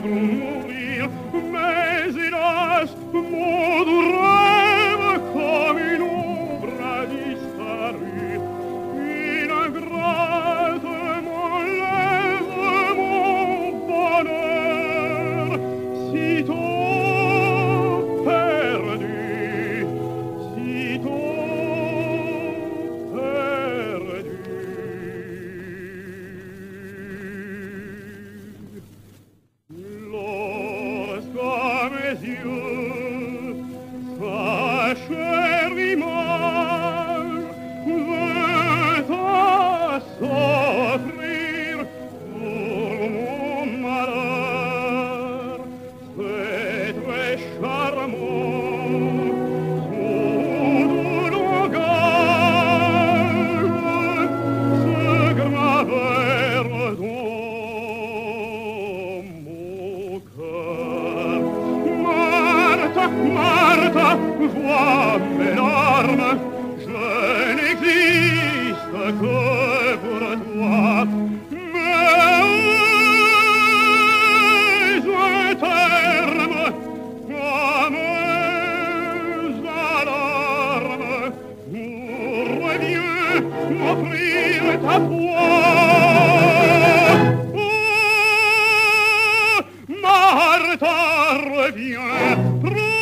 mourir, mais hélas, mon rêve comme une ombre a disparu. Une ingrate m'enlève mon bonheur, sitôt perdu, sitôt perdu. Lorsqu'à mes yeux sa chère image vint à s'offrir pour mon malheur, c'est très charmant son doux langage se gravèrent dans mon cœur. Martha, vois mes larmes, je n'existe que pour toi. Mais un terme à mes alarmes, reviens m'offrir ta voix. Oh, Martha, reviens,